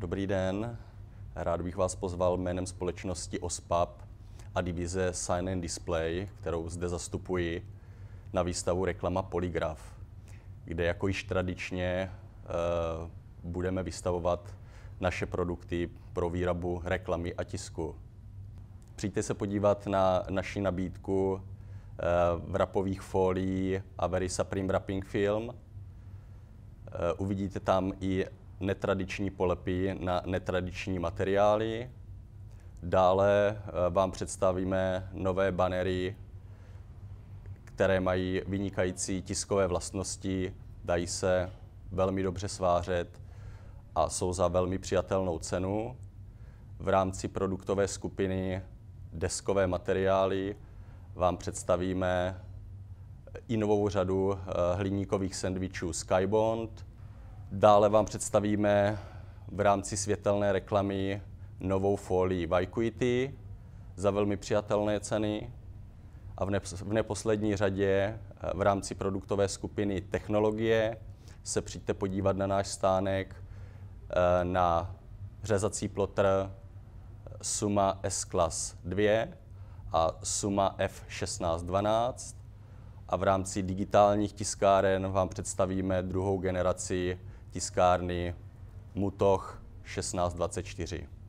Dobrý den, rád bych vás pozval jménem společnosti OSPAP a divize Sign and Display, kterou zde zastupuji, na výstavu Reklama Polygraf, kde jako již tradičně budeme vystavovat naše produkty pro výrobu reklamy a tisku. Přijďte se podívat na naši nabídku wrapových fólií a VeriSupreme Wrapping Film. Uvidíte tam i netradiční polepy na netradiční materiály. Dále vám představíme nové bannery, které mají vynikající tiskové vlastnosti, dají se velmi dobře svářet a jsou za velmi přijatelnou cenu. V rámci produktové skupiny deskové materiály vám představíme i novou řadu hliníkových sendvičů Skybond. Dále vám představíme v rámci světelné reklamy novou folii Vacuity za velmi přijatelné ceny. A v neposlední řadě v rámci produktové skupiny technologie se přijďte podívat na náš stánek na řezací plotr Suma S-Class 2 a Suma F1612. A v rámci digitálních tiskáren vám představíme druhou generaci tiskárny Mutoh 1624.